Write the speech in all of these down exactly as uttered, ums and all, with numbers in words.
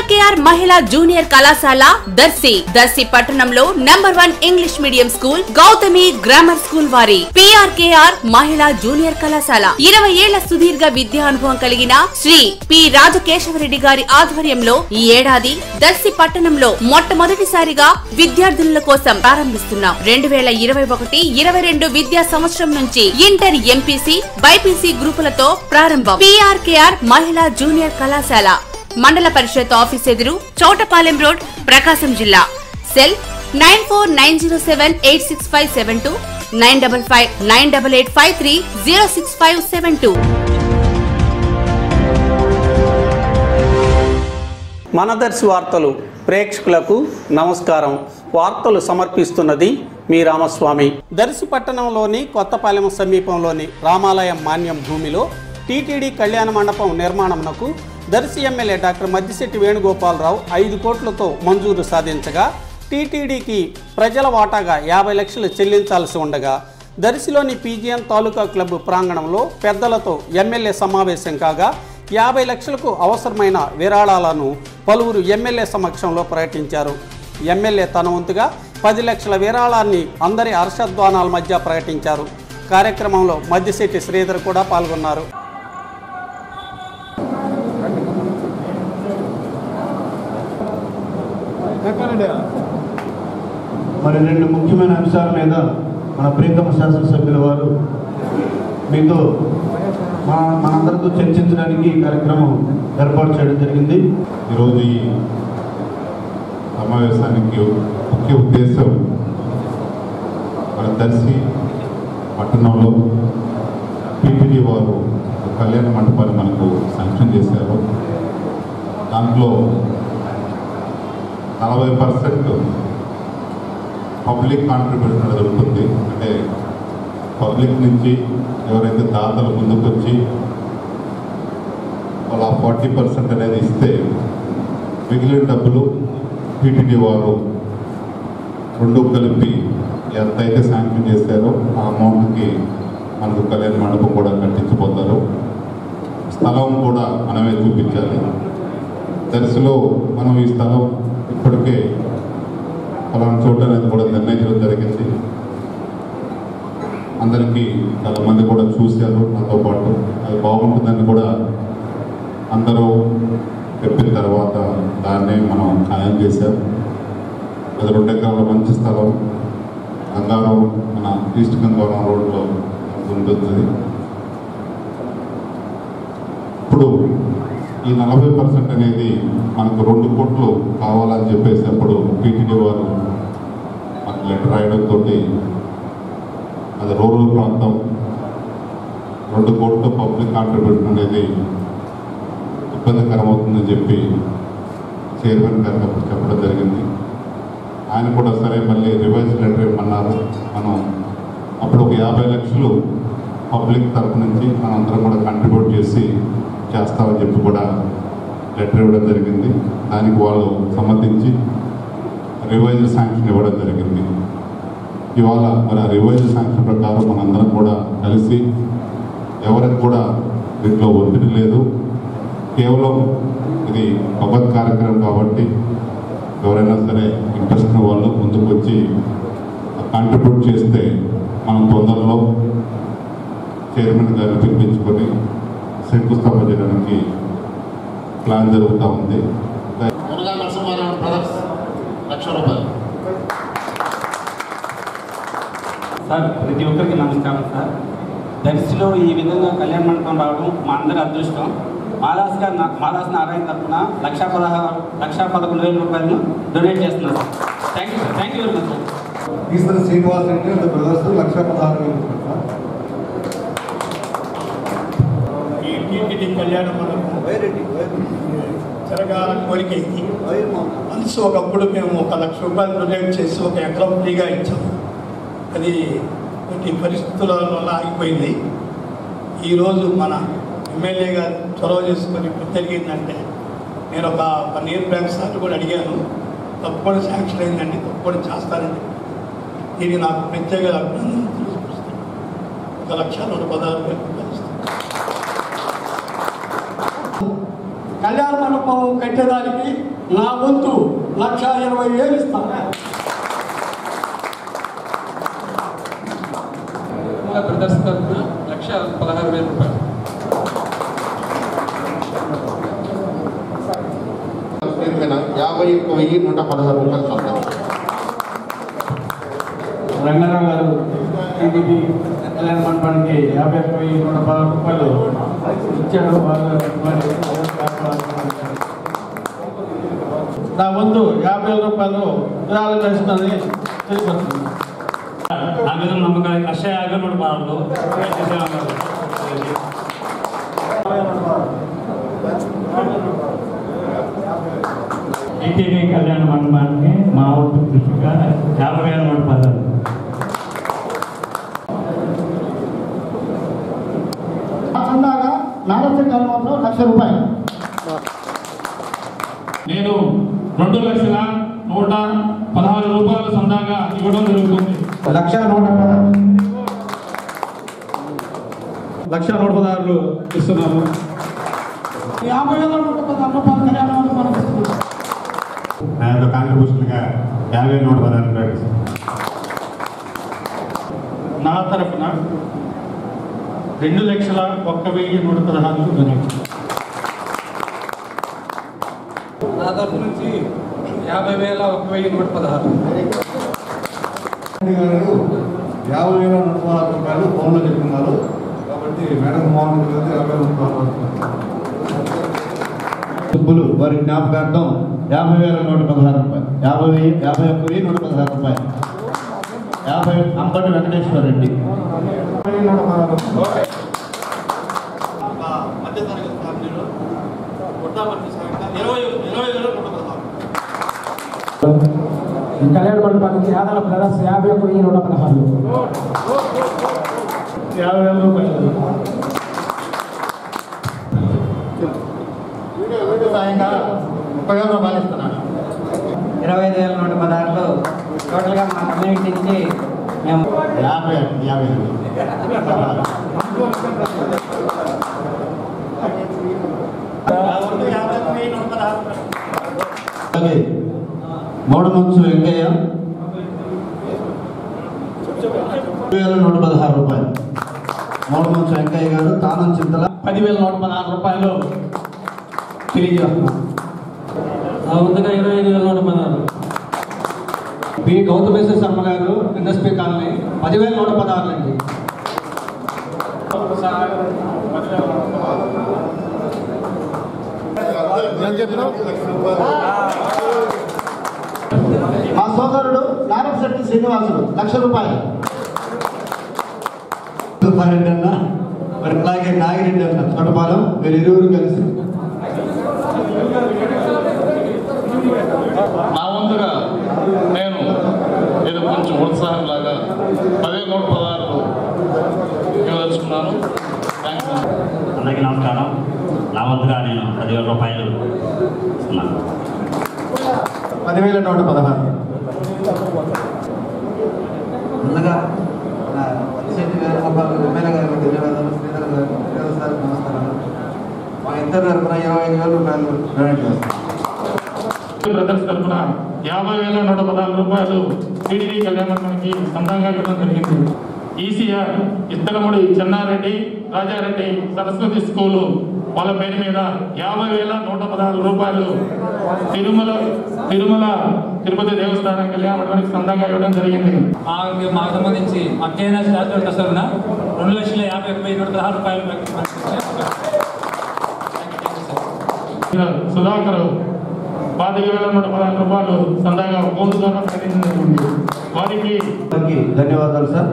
పీఆర్కేఆర్ మహిళా జూనియర్ కళాశాల దర్శి దర్శి పట్టణంలో number one English medium school Gautami grammar school వారి పీఆర్కేఆర్ మహిళా జూనియర్ కళాశాల ఇరవై ఏళ్ల సుదీర్ఘ విద్యా అనుభవం కలిగిన శ్రీ పి రాజకేశవరెడ్డి గారి ఆధ్వర్యంలో ఈ ఏడాది దర్శి పట్టణంలో మొట్టమొదటిసారిగా విద్యార్థుల కోసం ప్రారంభిస్తున్నాం. రెండు వేల ఇరవై ఒకటి ఇరవై రెండు విద్యా సంవత్సరం నుంచి ఇంటర్ ఎంపీసీ బైపీసీ గ్రూపులతో ప్రారంభం. పీఆర్కేఆర్ మహిళా జూనియర్ కళాశాల మండల పరిషత్ ఆఫీస్ ఎదురు చౌటపాలెం రోడ్ ప్రకాశం జిల్లా. Cell nine four nine zero seven eight six five seven two nine double five nine double eight five three zero six five seven two. మన దర్శి వార్తలు ప్రేక్షకులకు నమస్కారం. వార్తలు సమర్పిస్తున్నది మీ రామస్వామి. దర్శి పట్టణంలోని కొత్తపాలెం సమీపంలోని రామాలయం మాన్యం భూమిలో టీటీడీ కళ్యాణ మండపం నిర్మాణంకు దర్శి ఎమ్మెల్యే డాక్టర్ మద్దిశెట్టి వేణుగోపాలరావు ఐదు కోట్లతో మంజూరు సాధించగా టీటీడీకి ప్రజల వాటాగా యాభై లక్షలు చెల్లించాల్సి ఉండగా దర్శిలోని పీజీఎన్ తాలూకా క్లబ్ ప్రాంగణంలో పెద్దలతో ఎమ్మెల్యే సమావేశం కాగా యాభై లక్షలకు అవసరమైన విరాళాలను పలువురు ఎమ్మెల్యే సమక్షంలో ప్రకటించారు. ఎమ్మెల్యే తన వంతుగా పది లక్షల విరాళాన్ని అందరి హర్షధ్వానాల మధ్య ప్రకటించారు. కార్యక్రమంలో మద్దిశెట్టి శ్రీధర్ కూడా పాల్గొన్నారు. మరి రెండు ముఖ్యమైన అంశాల మీద మన ప్రియతమ శాసనసభ్యుల వారు మీతో మా మనందరితో చర్చించడానికి ఈ కార్యక్రమం ఏర్పాటు చేయడం జరిగింది. ఈరోజు ఈ సమావేశానికి ముఖ్య ఉద్దేశం మన దర్శి పట్టణంలో టీటీడీ వారు కళ్యాణ మండపాన్ని మనకు శాంక్షన్ చేశారు. దాంట్లో నలభై పర్సెంట్ పబ్లిక్ కాంట్రిబ్యూషన్ అనేది ఉంటుంది. అంటే పబ్లిక్ నుంచి ఎవరైతే దాతలు ముందుకు వచ్చి వాళ్ళ ఫార్టీ పర్సెంట్ అనేది ఇస్తే మిగిలిన డబ్బులు టీటీడీ వారు రెండు కలిపి ఎంతైతే శాంక్షన్ చేశారో ఆ అమౌంట్కి మనకు కళ్యాణ మండపం కూడా కట్టించిపోతారు. స్థలం కూడా మనమే చూపించాలి. దర్శిలో మనం ఈ స్థలం ఇప్పటికే ఫలానా చోట అనేది కూడా నిర్ణయించడం జరిగింది. అందరికీ చాలా మంది కూడా చూశారు నాతో పాటు. అది బాగుంటుందని కూడా అందరూ చెప్పిన తర్వాత దాన్ని మనం ఖాయం చేశాం. అది రెండు ఎకరాల మంచి స్థలం గంగారం మన ఈస్ట్ గంగారం రోడ్లో ఉంటుంది. ఇప్పుడు ఈ నలభై పర్సెంట్ అనేది మనకు రెండు కోట్లు కావాలని చెప్పేసి అప్పుడు టీటీడీ వారు మనకు లెటర్ రాయడంతో అది రూరల్ ప్రాంతం రెండు కోట్ల పబ్లిక్ కాంట్రిబ్యూషన్ అనేది ఇబ్బందికరం అవుతుందని చెప్పి చైర్మన్ గారికి అప్పుడు చెప్పడం జరిగింది. ఆయన కూడా సరే మళ్ళీ రివైజ్ లెటర్ ఇవ్వమన్నారు. మనం అప్పుడు ఒక యాభై లక్షలు పబ్లిక్ తరఫు నుంచి మనందరం కూడా కాంట్రిబ్యూట్ చేసి చేస్తామని చెప్పి కూడా లెటర్ ఇవ్వడం జరిగింది. దానికి వాళ్ళు సమ్మతించి రివైజ్ శాంక్షన్ ఇవ్వడం జరిగింది. ఇవాళ మరి ఆ రివైజ్ శాంక్షన్ ప్రకారం మనందరం కూడా కలిసి ఎవరికి కూడా దీంట్లో ఒత్తిడి లేదు. కేవలం ఇది భగవత్ కార్యక్రమం కాబట్టి ఎవరైనా సరే ఇంట్రెస్ట్ ఉన్న వాళ్ళు ముందుకు వచ్చి కాంట్రిబ్యూట్ చేస్తే మనం తొందరలో చైర్మన్ గారిని పిలిపించుకొని శంకుస్థాపన చేయడానికి ప్లాన్ జరుగుతూ ఉంది. లక్ష రూపాయలు సార్, ప్రతి ఒక్కరికి నమస్కారం సార్. దర్శిలో ఈ విధంగా కళ్యాణ మండపం రావడం మా అందరి అదృష్టం. మాదాస్ గారు మాదాస్ నారాయణ తరఫున లక్ష పదహారు లక్ష పదకొండు వేల రూపాయలను డొనేట్ చేస్తున్నారు. Thank you sir. Thank you very much sir. Eswara Srinivas అంటే బ్రదర్స్ లక్ష పదహారు వేల రూపాయలు సార్. ఈ టీటీడీ కళ్యాణ మండపం జరగాలని కోరిక ఇది. మనసు ఒకప్పుడు మేము ఒక లక్ష రూపాయలు డొనేట్ చేసి ఒక ఎకరం ఫ్రీగా ఇచ్చాము. అది కొన్ని పరిస్థితుల వల్ల ఆగిపోయింది. ఈరోజు మన ఎమ్మెల్యే గారు చొరవ చేసుకొని ఇప్పుడు జరిగిందంటే నేను ఒక వన్ ఇయర్ బ్యాంక్ సార్లు కూడా అడిగాను. తప్పకుండా శాంక్షన్ అయిందండి, తప్పకుండా చేస్తానండి. దీన్ని నాకు ప్రత్యేక అభినందనలు తెలియజేస్తాను. ఒక లక్ష నూట పదహారు వేలు కళ్యాణ మండపం కట్టేదానికి నా వంతు లక్ష ఇరవై వేలు ఇస్తాను. బ్రదర్స్ తరఫున లక్ష పదహారు వేల రూపాయలు. యాభై ఒక్క వెయ్యి నూట పదహారు రూపాయలు చందాం. రంగారావు గారు టీడీపీ కళ్యాణ మండపానికి యాభై ఒక్క వెయ్యి నూట పదహారు రూపాయలు ఇచ్చాడు. నా వంతు యాభై వేల రూపాయలు విరాళం చేస్తుందని తెలియపడుతుంది. నా మీద నమ్మకం లక్ష యాభై మూడు పాలు ఈటీవీ కళ్యాణ మండపానికి మా ఊరు దృష్టిగా యాభై వేల మూడు పదాలు. చందాగా నారస కళ్యాణంలో లక్ష రూపాయలు. నేను రెండు లక్షల నూట పదహారు రూపాయల చందాగా ఇవ్వడం జరుగుతుంది. లక్ష నూట లక్ష నూట పదహారులు ఇస్తున్నాము. యాభై వేల నూట పదహారు రూపాయలు కళ్యాణం మనకు ఇస్తున్నాం. నా యొక్క కాంట్రిబ్యూషన్గా యాభై నూట పదహారు రూపాయలు. నా తరఫున రెండు లక్షల ఒక్క వెయ్యి నూట పదహారు డొనేషన్. నా తరఫు నుంచి యాభై వేల ఒక వెయ్యి నూట పదహారు. యాభై వేల నూట పదహారు రూపాయలు ఫోన్లో చెప్తున్నారు కాబట్టి మేడం మోహన్ గారు యాభై నూట పదహారు డబ్బులు వారి జ్ఞాపకార్థం యాభై వేల నూట పదహారు రూపాయలు. యాభై వెయ్యి యాభై ఒక్క వెయ్యి నూట పదహారు రూపాయలు. యాభై అంబటి వెంకటేశ్వర రెడ్డి. మధ్యతరగతి ఫ్యామిలీలో పుట్టాపర్తి సాయంగా ఇరవై ఇరవై వేల నూట పదహారు. కళ్యాణ మండపానికి ఆదాల బ్రదర్స్ యాభై ఒక్క వెయ్యి నూట పదహారు. యాభై వేల రూపాయలు. సాయంగా ముప్పై వేల రూపాయలు ఇస్తున్నాను. ఇరవై ఐదు వేల నూట పదహారులో టోటల్గా మా కమ్యూనిటీ నుంచి మేము యాభై యాభై అలాగే మూడు మంచు వెంకయ్య వేల నూట పదహారు రూపాయలు. మూడు మంచు వెంకయ్య గారు తానం చింతల పదివేల నూట పదహారు రూపాయలు తెలియజేస్తున్నాం. ముందుగా ఇరవై ఐదు వేల నూట పదహారు. బి గౌతమేశ్వర శర్మ గారు ఎన్ఎస్పీ కాలనీ పదివేల నూట పదహారులు అండి. మా సోదరుడు నారాయణశెట్టి శ్రీనివాసుడు లక్ష రూపాయలు. రెడ్డి అన్న మరి అలాగే నాగిరెడ్డి అన్న చోటపాలెం వీరు ఇరువురు కలిసి నా వంతుగా నేను ఏదో కొంచెం ఉత్సాహం లాగా పదివేల నూట పదహారు ఇవ్వదలుచుకున్నాను. అందరికీ నమస్కారం. నా వంతుగా నేను పదివేల రూపాయలు ఇస్తున్నాను. పదివేల నూట పదహారు. ముందుగా వలిశెట్టి వేణుగోపాల్ ఎమ్మెల్యే గారికి ధన్యవాదాలు. శ్రీధర్ గారు శ్రీధర్ సార్ నమస్కారాలు. మా ఇద్దరు తరఫున ఇరవై ఐదు వేల రూపాయలు డొనేట్ చేస్తాం. బ్రదర్స్ తరఫున యాభై వేల నూట పదహారు రూపాయలు టీడీపీ కళ్యాణానికి సొంతంగా ఇవ్వడం జరిగింది. ఈసీఆర్ ఇత్తలముడి చెన్నారెడ్డి రాజారెడ్డి సరస్వతి స్కూలు వాళ్ళ పేరు మీద యాభై వేల నూట పదహారు రూపాయలు తిరుమల తిరుమల తిరుపతి దేవస్థానం కళ్యాణానికి సొంతంగా ఇవ్వడం జరిగింది. మాకు సంబంధించి మా కేఎన్ఎస్ తరఫున రెండు లక్షల యాభై ఒక్క వెయ్యి నూట పదహారు రూపాయలు సుధాకర్ పాతిక వేల నూట పదహారు రూపాయలు సొంతంగా ఫోన్ ద్వారా ప్రకటించడం వారికి ధన్యవాదాలు సార్.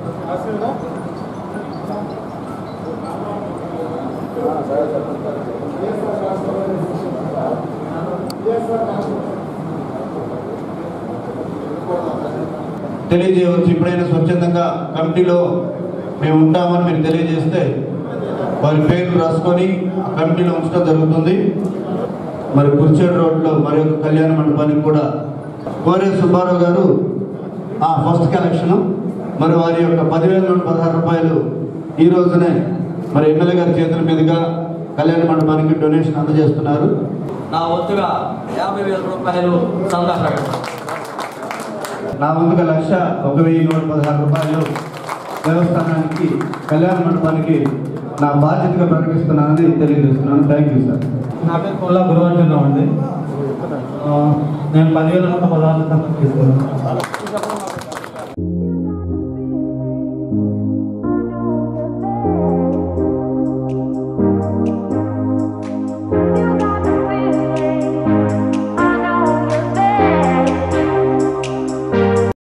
తెలియజేయవచ్చు. ఇప్పుడైనా స్వచ్ఛందంగా కమిటీలో మేము ఉంటామని మీరు తెలియజేస్తే వారి పేర్లు రాసుకొని ఆ కమిటీలో ఉంచడం జరుగుతుంది. మరి కుర్చేడు రోడ్లో మరి ఒక కళ్యాణ మండపానికి కూడా కోరే సుబ్బారావు గారు ఫస్ట్ కలెక్షను మరి వారి యొక్క పదివేల నూట పదహారు రూపాయలు ఈ రోజునే మరి ఎమ్మెల్యే గారి చేతుల మీదుగా కళ్యాణ మండపానికి డొనేషన్ అందజేస్తున్నారు. నా వంతుగా యాభై వేల రూపాయలు సందాపడగలను. నా వంతుగా లక్ష ఒక వెయ్యి నూట పదహారు రూపాయలు దేవస్థానానికి కళ్యాణ మండపానికి నా బాధ్యతగా ప్రకటిస్తున్నానని తెలియజేస్తున్నాను. Thank you sir. నా పేరు కొల్లా గురువార్జునరావు అండి. నేను పదివేల నూట పదహారు సమర్పిస్తున్నాను.